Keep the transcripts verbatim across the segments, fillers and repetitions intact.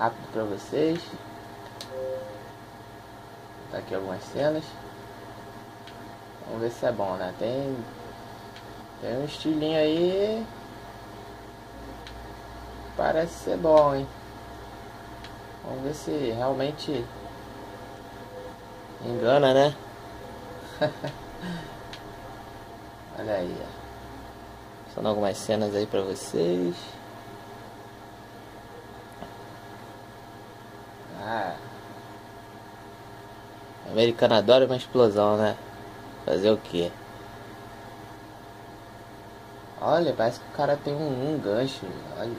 rápido pra vocês. Tá aqui algumas cenas. Vamos ver se é bom, né? Tem, tem um estilinho aí. Parece ser bom, hein? Vamos ver se realmente engana, né? Olha aí, ó. São algumas cenas aí pra vocês. Ah, o americano adora uma explosão, né? Fazer o quê? Olha, parece que o cara tem um, um gancho. Olha.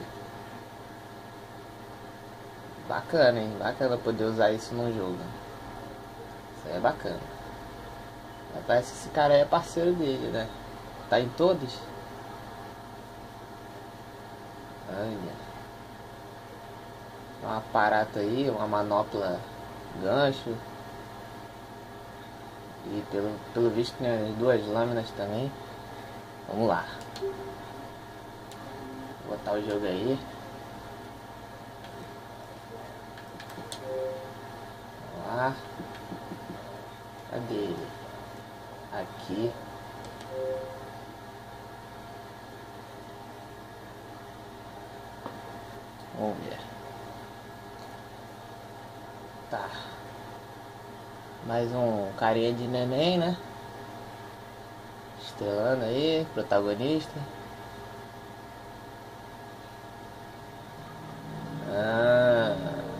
Bacana, hein? Bacana poder usar isso num jogo. Isso aí é bacana. Mas parece que esse cara é parceiro dele, né? Tá em todos? Olha. Um aparato aí, uma manopla gancho. E pelo, pelo visto tem as duas lâminas também. Vamos lá. Vou botar o jogo aí. Vamos lá. Cadê ele? Aqui. Vamos ver. Tá. Mais um carinha de neném, né? Estrelando aí, protagonista. Ah,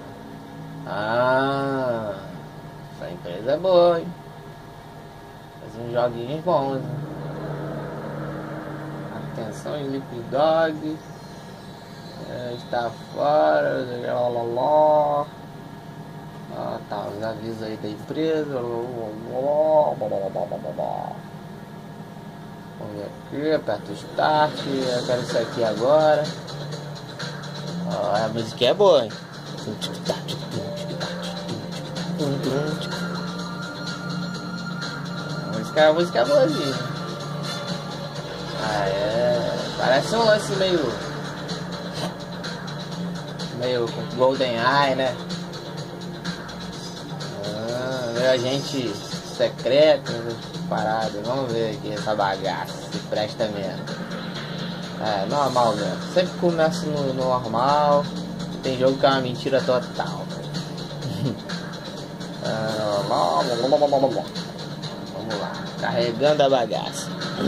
ah, essa empresa é boa, hein? Faz uns joguinhos bons, né? Atenção, Sleepy Dog. É, está fora. Lá, lá, lá. Ah, tá, os avisos aí da empresa. Vamos ver aqui, aperta o start. Eu quero isso aqui agora. Ah, a música é boa, hein? A música, a música é boazinha. Ah, é. Parece um lance meio. meio Golden Eye, né? A gente secreto, parado. Vamos ver aqui essa bagaça, se presta mesmo. É, normal mesmo. Sempre começa no, no normal. Tem jogo que é uma mentira total. Vamos lá, carregando a bagaça.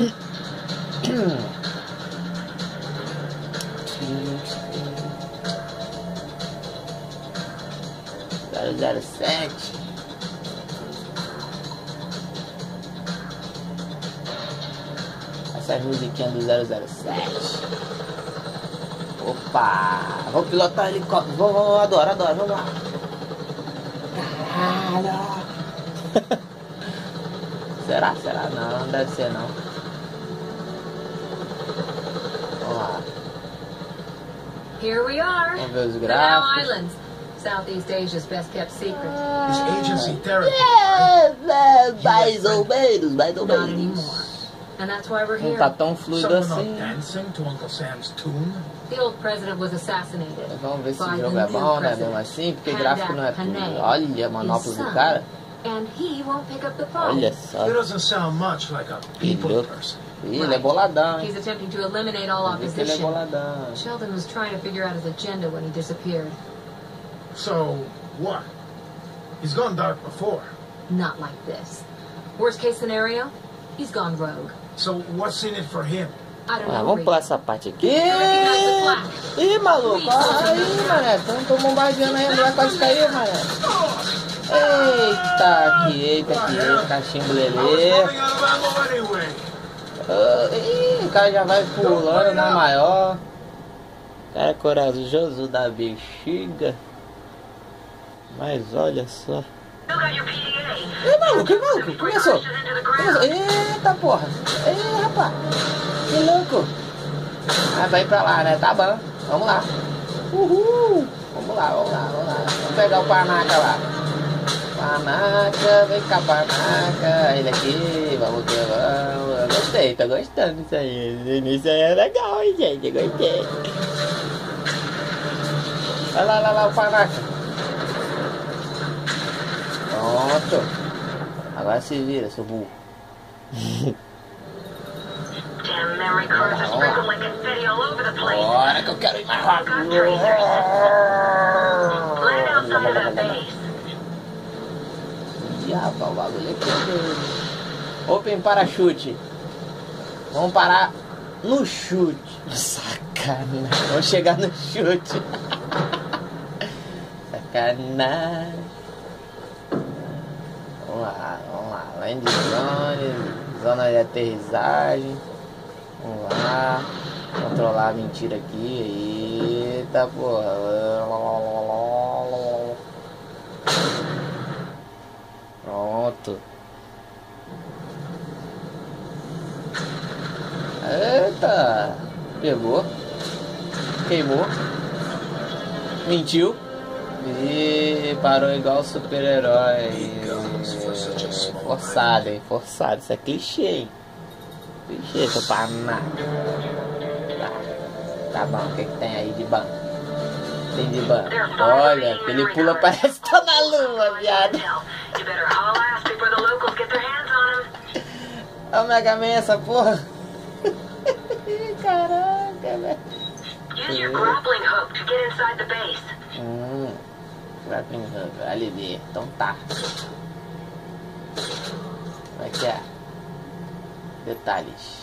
zero zero sete. Essas musiquinhas do zero zero sete. Opa! Vamos pilotar helicóptero. Vamos, vamos, adoro, adoro, vamos lá. Caralho! Será? Será? Não, não deve ser não. Vamos lá. Here we are. Vamos ver os Palau gráficos. Islands, Southeast Asia's best kept secret. Is agency therapy? É, é, mais ou menos, mais ou Not menos. anymore. And that's why we're Não here. tá tão fluido Someone not assim. dancing to Uncle Sam's tune? The old president was assassinated. Vamos ver se by o the jogo é new bom, né? president, Mesmo assim, porque Pandak gráfico não é tudo. Panay, Olha a manopla his do son, cara. And he won't pick up the phone. Olha só. He doesn't sound much like a people louco. person. Ih, ele é boladão, hein? He's attempting to eliminate all Vê que ele é opposition. boladão. Sheldon was trying to figure out his agenda when he disappeared. So, what? He's gone dark before. Not like this. Worst case scenario, he's gone rogue. So, what's in it for him? I don't Ah, know. vamos pular Reed. essa parte aqui. Recognize the flag. Ih, maluco. Aí, mané. Tão, tão bombardeando aí. Não vai quase cair, mané. Eita, aqui, eita, aqui, eita. Cachimbo I was lelê. running out of ammo anyway. Ah, ih, o cara já vai pulando na maior. O cara é corajoso da bexiga. Mas olha só. Ih, maluco, que maluco? Começou. Começou. Eita, porra. Ih, rapaz. Que louco. Ah, vai pra lá, né? Tá bom. Vamos lá. Uhul. Vamos lá, vamos lá, vamos lá. Vamos pegar o panaca lá. Panaca, vem cá, panaca. Ele aqui, vamos que vamos. Eu gostei, tô gostando disso aí. Isso aí é legal, hein, gente? Eu gostei. Vai lá, lá, lá, o panaca. Pronto. Agora se vira, seu burro. Damn memory cards are sprinkled like confetti all over the place. Bora que eu quero ir mais rápido. Land outside of that base. Ih, rapaz, o bagulho aqui é doido. Open parachute. Vamos parar no chute. Sacanagem. Vamos chegar no chute. Sacanagem. Vamos lá, vamos lá. Land zone, zona de aterrissagem. Vamos lá. Controlar a mentira aqui. Eita porra. Pronto. Eita. Pegou. Queimou. Mentiu. E parou igual super-herói. Forçado, hein? Forçado. Isso é clichê, hein? Clichê, seu panaca. Tá. Tá bom, o que, que tem aí de bom? Tem de bom. Olha, ele pula, parece que tá na lua, viado. Olha o Mega Man, essa porra. Caraca, velho. Use your grappling hook to get inside the base. Hum, grappling hook, ali ver. Então tá. Como é que é? Detalhes.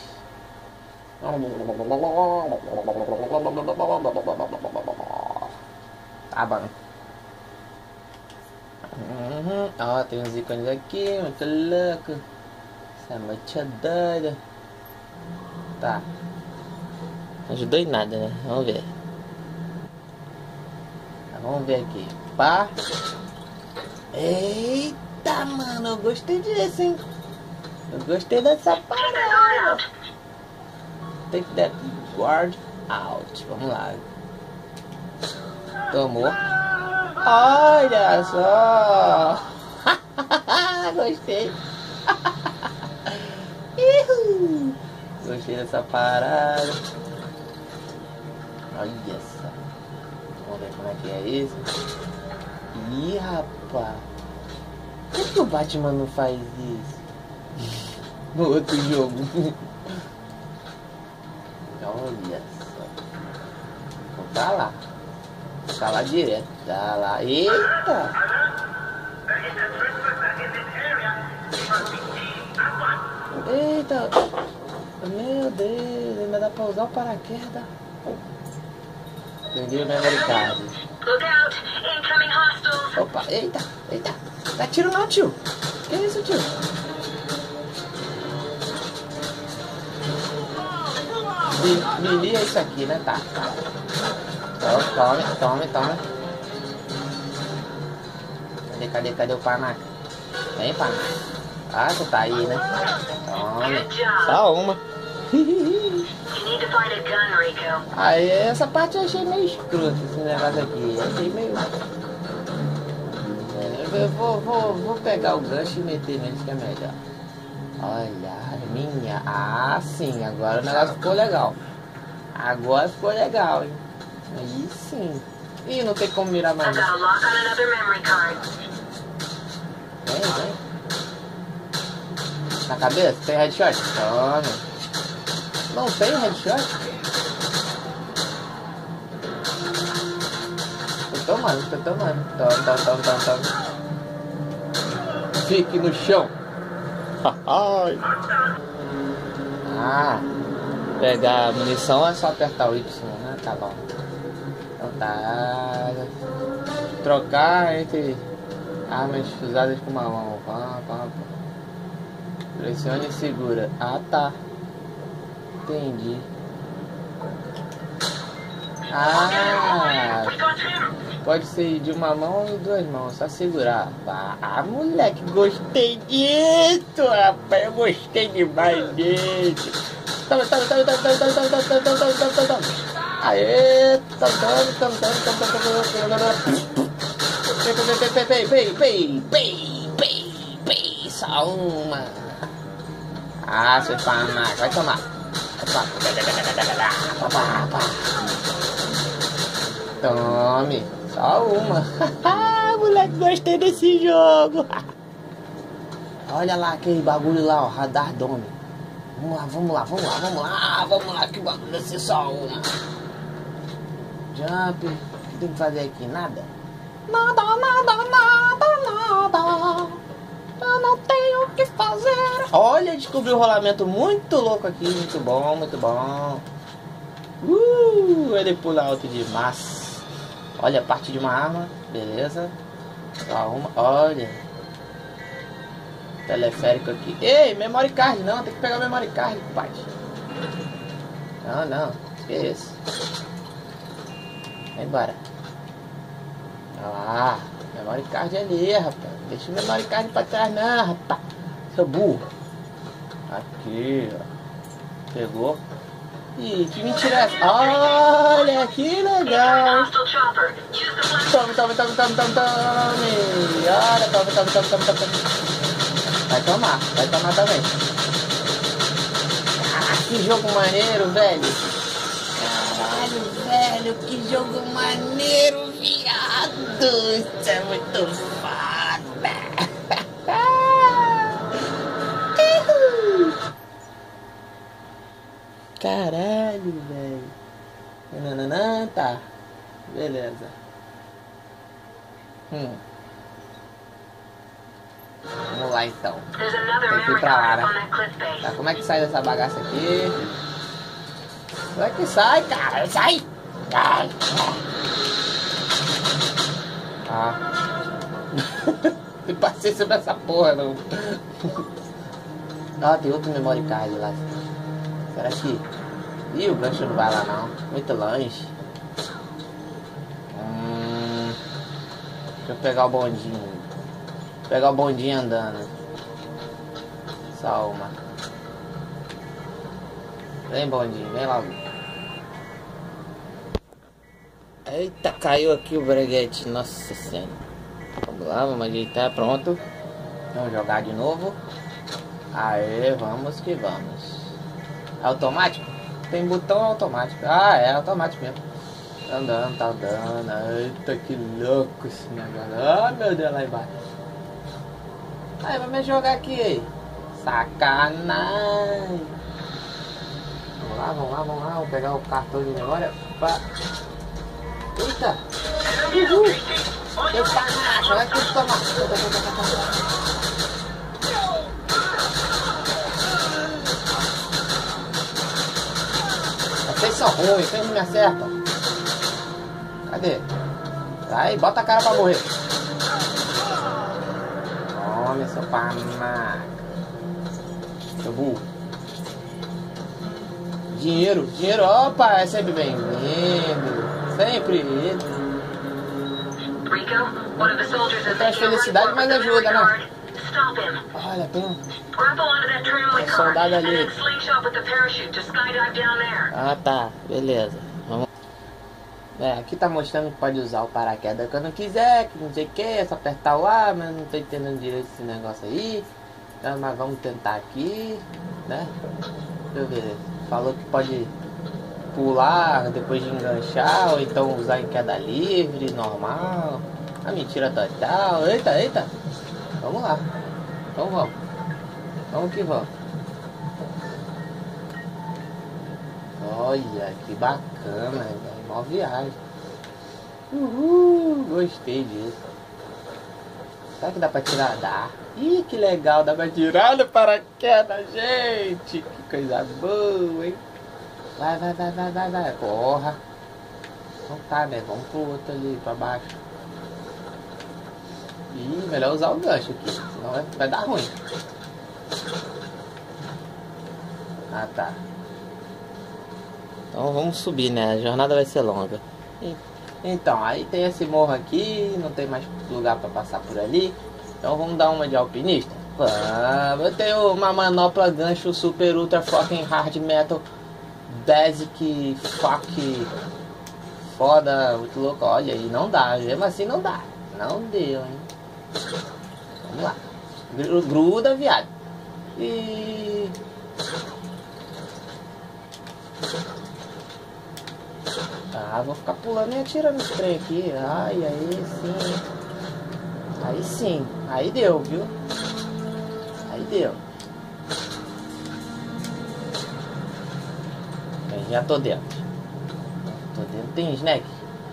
Tá bom. Uhum. Ó, tem uns ícones aqui, muito louco. Essa noite é doida. Tá. Não ajudou em nada, né? Vamos ver. Tá, vamos ver aqui. Pá. Eita, mano, eu gostei disso, hein? Eu gostei dessa parada. Take that guard out. Vamos lá. Tomou. Olha só. Gostei. Gostei dessa parada. Olha só. Vamos ver como é que é isso. Ih, rapaz. Por que, que o Batman não faz isso? No outro jogo. Olha só. Vou tá lá. Vou tá lá direto. Tá lá. Eita! Eita! Meu Deus, ainda dá pra usar o paraquedas. Peguei o memory card. Look out! Incoming hostiles! Opa, eita, eita. Dá tiro não, tio. Que isso, tio? Melee é isso aqui, né? Tá, tá. Então, tome, tome, tome. Cadê, cadê, cadê o panaca? Vem, panaca. Ah, tu tá aí, né? Tome. Só uma. Aí, essa parte eu achei meio escroto, esse negócio aqui. Eu achei meio... Eu vou, vou, vou pegar o gancho e meter neles que é melhor. Olha, minha. Ah, sim, agora o negócio ficou legal. Agora ficou legal, hein? Aí sim. Ih, não tem como mirar mais. Vem, vem. Na cabeça? Tem headshot? Toma. Não tem headshot? Tô tomando, tô tomando. Toma, toma, toma, toma, toma. Fique no chão. Ah, pegar munição é só apertar o Y, né? Tá bom. Então tá. Trocar entre armas usadas com uma mão. Pá, pá, pá. Pressione e segura. Ah, tá. Entendi. Ah, pode ser de uma mão e duas mãos, só segurar. Ah, moleque, gostei disso, rapaz. Eu gostei demais disso. Toma, toma, toma, toma, toma, toma, toma, toma, toma, toma, toma, toma. Aê, toma, toma, toma, toma, toma, toma, toma. Pei, pei, pei, pei, pei, pei, pei, pei, só uma. Ah, seu panaca, vai tomar. Tome. Só uma. Moleque, gostei desse jogo. Olha lá aquele bagulho lá, ó, radar dome. Vamos lá, vamos lá, vamos lá, vamos lá, vamos lá, que o bagulho vai ser só uma. Jump. O que tem que fazer aqui? Nada? Nada, nada, nada, nada. Eu não tenho o que fazer. Olha, descobri um rolamento muito louco aqui. Muito bom, muito bom. Uh, ele pula alto demais. Olha, parte de uma arma. Beleza. Só uma. Olha. Teleférico aqui. Ei, memory card. Não, tem que pegar o memory card, pai. Não, não. Que é isso? Vai embora. Olha lá. Memory card ali, rapaz. Deixa o memory card pra trás, não, rapaz. Seu burro. Aqui, ó. Pegou. Ih, que mentira é essa? Olha, que legal. Tome, tome, tome, tome, tome, tome. Olha, tome, tome, tome, tome, tome. Vai tomar, vai tomar também. Ah, que jogo maneiro, velho. Caralho, velho, que jogo maneiro, viado. Isso é muito foda. Caralho, velho. Nananã, tá. Beleza. Hum. Vamos lá então. Tem que ir pra lá, né? Tá, como é que sai dessa bagaça aqui? Como é que sai, cara? Sai! Sai! Ah. Não passei sobre essa porra, não. Ah, tem outro memory card lá. Será que... Ih, o gancho não vai lá não. Muito longe. Hum... Deixa eu pegar o bondinho. Pegar o bondinho andando. Só uma. Vem, bondinho, vem logo. Eita, caiu aqui o breguete. Nossa senhora. Vamos lá, vamos ajeitar. Pronto. Vamos jogar de novo. Aê, vamos que vamos. É automático? Tem botão automático. Ah, é automático mesmo. Tá andando, tá andando. Eita, que louco esse negócio. Ah, meu Deus, lá embaixo. Aí, vamos jogar aqui. Sacanagem. Vamos lá, vamos lá, vamos lá. Vamos pegar o cartão de memória. Opa. Eita. Uhul. Eu panacho, vai tudo tomar. Vocês são ruins, vocês não me acertam. Cadê? Aí, bota a cara pra morrer. Tome, seu panaca. Seu burro. Dinheiro, dinheiro, opa, é sempre bem-vindo. Sempre ele. Não traz felicidade, mas ajuda, né? Olha, tem um, um soldado ali. Ah, tá, beleza. Vamos. É, aqui tá mostrando que pode usar o paraquedas quando quiser, que não sei o que, é só apertar o ar, mas não tô entendendo direito esse negócio aí. Então, mas vamos tentar aqui, né? Deixa eu ver. Falou que pode pular depois de enganchar, ou então usar em queda livre, normal. A mentira total. Eita, eita. Vamos lá. Então vamos. Vamos que vamos. Olha, que bacana, velho. Mó viagem. Uhul, gostei disso. Será que dá pra tirar? Dá. Ih, que legal, dá pra tirar no paraquedas, gente. Que coisa boa, hein? Vai, vai, vai, vai, vai, vai. Porra. Então tá, né? Vamos pro outro ali, pra baixo. Ih, melhor usar o gancho aqui, senão vai, vai dar ruim. Ah, tá. Então vamos subir, né? A jornada vai ser longa. Então, aí tem esse morro aqui, não tem mais lugar pra passar por ali. Então vamos dar uma de alpinista. Ah, eu tenho uma manopla gancho super ultra fucking hard metal basic fuck foda, muito louco. Olha aí, não dá, mesmo assim não dá. Não deu, hein? Vamos lá. Gruda, viado. E... Ah, vou ficar pulando e atirando os trem aqui. Ai, aí sim. Aí sim. Aí deu, viu? Aí deu. Eu já tô dentro. Tô dentro. Tem snack?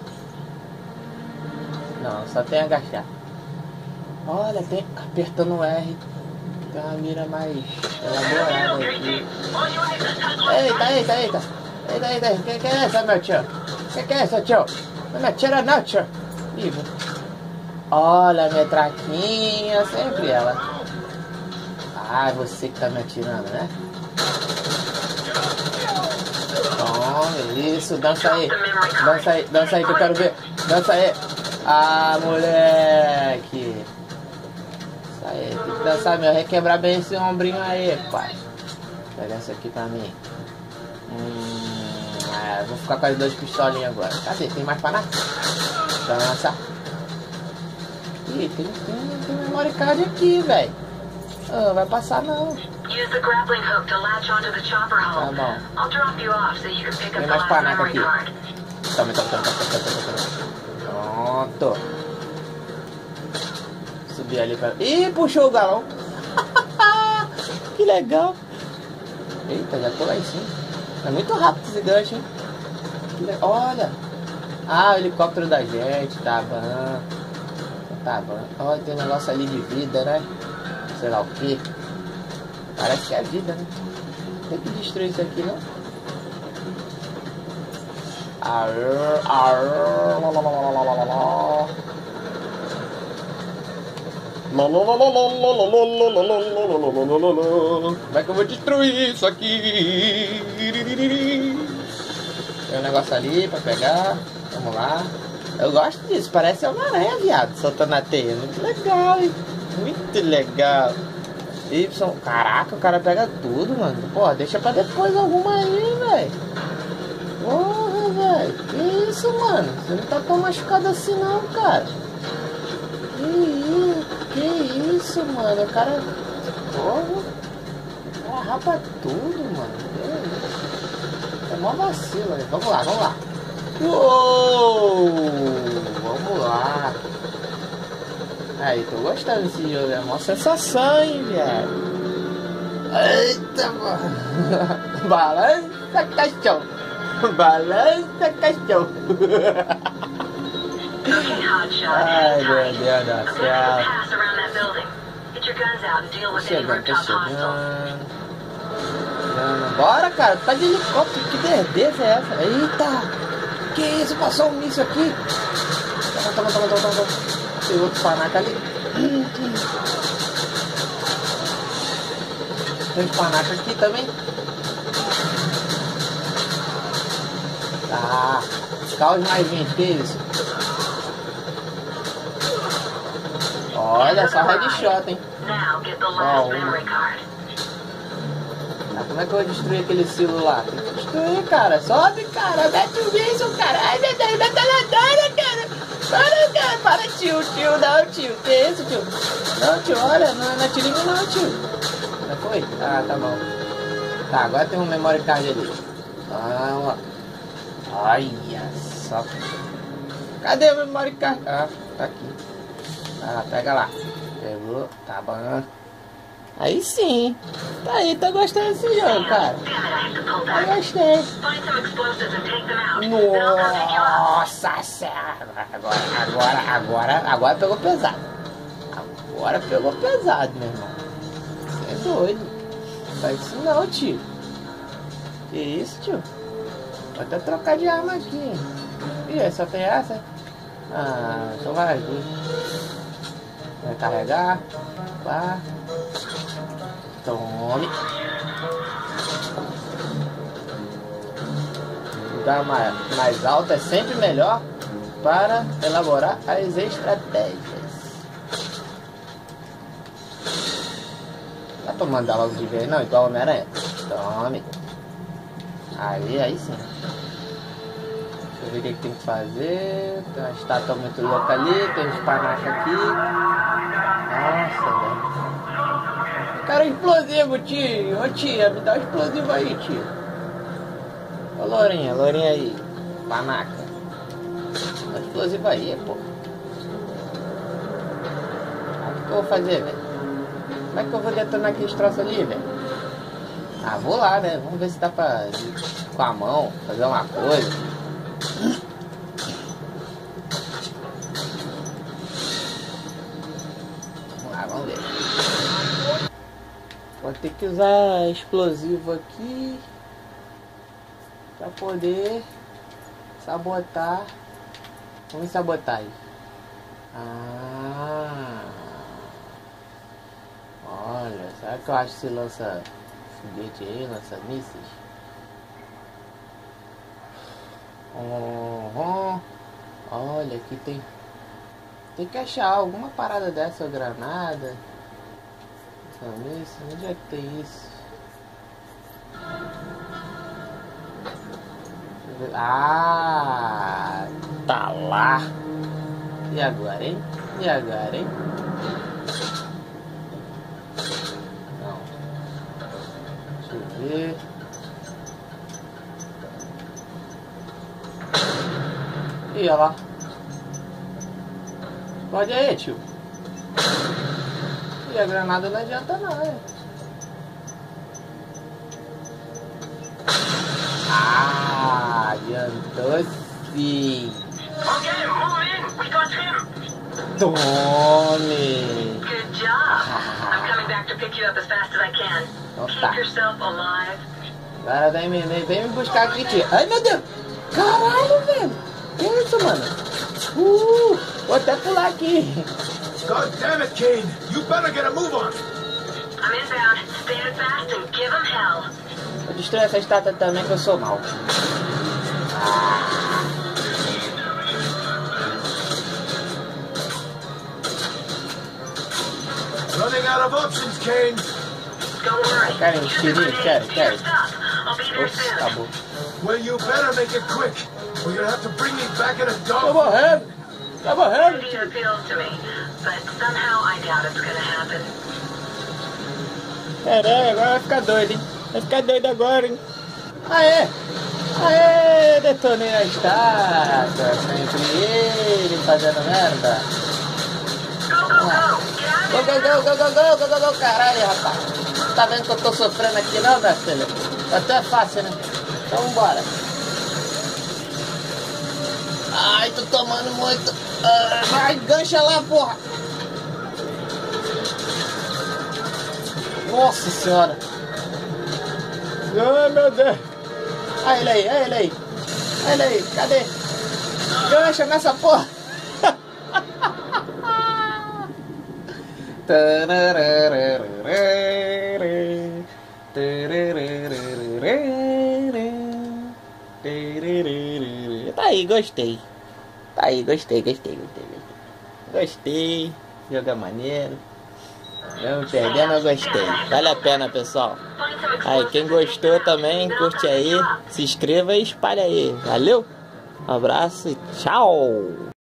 Não, só tem agachar. Olha, tem apertando o R. Tem uma mira mais elaborada aqui. Eita, eita, eita. Eita, eita. Que que é essa, meu tio? Que que é essa, tio? Não me atira não, tio. Vivo. Olha a minha traquinha. Sempre ela. Ah, você que tá me atirando, né? Toma, isso. Dança aí. Dança aí, dança aí que eu quero ver. Dança aí. Ah, moleque. Isso aí, tem que dançar, meu. Requebrar bem esse ombrinho aí, pai. Pega essa aqui pra mim. Hum, é, vou ficar com as duas pistolinhas agora. Cadê? Tem mais pra nada? Dança. Ih, tem, tem, tem memory card aqui, velho. Oh, vai passar não. Use the grappling hook to latch onto the chopper Tá hull. bom. I'll drop you off so you can pick up Tem the mais last panaca memory aqui. card. Toma, toma, toma, toma, toma, toma, toma. Pronto. Subi ali pra... Ih, puxou o galão. Que legal. Eita, já tô lá em cima. É muito rápido esse gancho, hein? Que le... Olha. Ah, o helicóptero da gente. Tá bom. Tá bom. Olha, tem um negócio ali de vida, né? Sei lá o que. Parece que é vida, né? Tem que destruir isso aqui, não? Arr, arr, lá, lá, lá, lá, lá, lá, lá, lá. Como é que eu vou destruir isso aqui? Tem um negócio ali pra pegar. Vamos lá. Eu gosto disso, parece uma aranha, viado, soltando a teia. Muito legal, hein? Muito legal. Y, caraca, o cara pega tudo, mano. Porra, deixa pra depois alguma aí, velho. Porra, velho. Que isso, mano? Você não tá tão machucado assim não, cara. Que isso, que isso, mano? O cara... Porra. O cara rapa tudo, mano. Que isso? É mó vacilo, velho. Vamos lá, vamos lá. Uou! Vamos lá. Aí, tô gostando desse jogo, é uma sensação, hein, viado. Eita, mano. Balança, cachorro. Balança, cachorro. Ai, meu Deus do céu. Tô chegando, tô chegando. Chegando. Bora, cara, tá de helicóptero. Que derdeza é essa? Eita. Que isso, passou um míssil aqui. Toma, toma, toma, toma, toma. Tem outro panaca ali. Tem outro panaca aqui também. Tá. Caos mais vinte, que isso? Olha, só headshot, hein? Só uma. Ah, como é que eu vou destruir aquele silo lá? Tem que destruir, cara. Sobe, cara. Mete o míssil, cara. Ai, meu Deus, mete a ladora, cara. Para, cara, para, tio, tio, não, tio. Que isso, tio? Não, tio, olha, não, não atira em mim, não, tio. Já foi? Ah, tá bom. Tá, agora tem um memory card ali. Vamos lá. Olha só. Cadê o memory card? Ah, tá aqui. Ah, pega lá. Pegou, tá bom. Aí sim. Tá aí, tá gostando desse jogo, cara. Eu gostei. Nossa senhora. Agora, agora, agora, agora pegou pesado. Agora pegou pesado, meu irmão. Você é doido. Não faz isso não, tio. Que isso, tio? Vou até trocar de arma aqui. Ih, só tem essa? Ah, só vai as duas. Vai carregar. Pá. Tome. Lugar mais, mais alto é sempre melhor para elaborar as estratégias. Dá pra mandar logo de vez, não? Igual Homem-Aranha. Tome. Aí, aí sim. Deixa eu ver o que, que tem que fazer. Tem uma estátua muito louca ali. Tem uns panachos aqui. Nossa, velho. Cara, explosivo, tio. Ô, tia, me dá um explosivo aí, tio. Ô, Lourinha, Lourinha aí. Panaca. explosivo aí, pô. Ah, o que eu vou fazer, velho? Como é que eu vou detonar aqueles troços ali, velho? Ah, vou lá, né? Vamos ver se dá pra ir com a mão, fazer uma coisa. Vamos lá, vamos ver. Vou ter que usar explosivo aqui pra poder sabotar. Vamos sabotar aí. Ah, olha, será que eu acho que se lança foguete aí, lança mísseis? Uhum. Olha, aqui tem. Tem que achar alguma parada dessa, ou granada. Míssil, onde é que tem isso? Ah, tá lá. E agora, hein? E agora, hein? Não. Deixa eu ver. Ih, olha lá. Pode aí, tio. E a granada não adianta não, né? Ah, adiantou sim. Okay, move in. We got him. Tome. Good job. I'm coming back to pick you up as fast as I can. Então Keep tá. yourself alive. Agora vem me, vem me buscar aqui, tio. Ai, meu Deus. Caralho, velho. Que isso, mano? Uh, vou até pular aqui. God damn it, Kane! You better get a move on! I'm inbound. Stand fast and give them hell. Vou destruir essa estátua também que eu sou mau. Running out of options, Kane! Don't worry. Querem Use tirinho? the Querem, grenades. querem. Stop. I'll be there Ops, soon. acabou. Well, you better make it quick, or you'll have to bring me back in a Tô dog. morrendo. Tá morrendo, Idea tio. appeals to me, but somehow I doubt it's gonna happen. Caralho, agora vai ficar doido, hein? Vai ficar doido agora, hein? Aê! Aê! Detonei a estátua. Sempre ele fazendo merda. Go, go, go! Get out Go, of go, here! go, go, go, go, go, go, go, caralho, rapaz. Tá vendo que eu tô sofrendo aqui não, minha filha? Até é fácil, né? Então vambora. Ai, tô tomando muito. Ah, vai, gancha lá, porra. Nossa senhora. Ai, meu Deus. Olha ele aí, olha ele aí. Olha ele aí, cadê? Gancha nessa porra. Tá aí, gostei. Tá aí, gostei, gostei, gostei, gostei. Gostei, jogo é maneiro. Não perdendo, mas eu gostei. Vale a pena, pessoal. Aí, quem gostou também, curte aí, se inscreva e espalha aí. Valeu, um abraço e tchau!